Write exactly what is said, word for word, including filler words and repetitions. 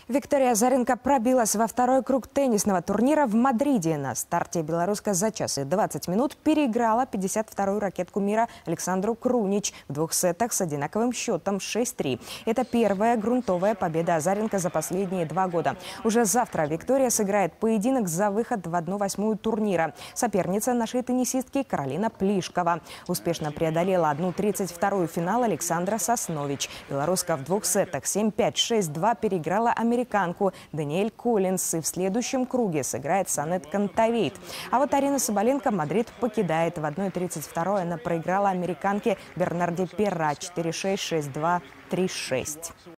Виктория Азаренко пробилась во второй круг теннисного турнира в Мадриде. На старте белоруска за час и двадцать минут переиграла пятьдесят вторую ракетку мира Александру Крунич в двух сетах с одинаковым счетом шесть три. Это первая грунтовая победа Азаренко за последние два года. Уже завтра Виктория сыграет поединок за выход в одну восьмую турнира. Соперница нашей теннисистки Каролина Плишкова. Успешно преодолела одну тридцать вторую финал Александра Соснович. Белоруска в двух сетах семь пять шесть два переиграла американку. Американку Даниэль Коллинс и в следующем круге сыграет с Анет Кантавейт. А вот Арина Соболенко Мадрид покидает. В одной тридцать второй она проиграла американке Бернарде Перра четыре шесть шесть два три шесть.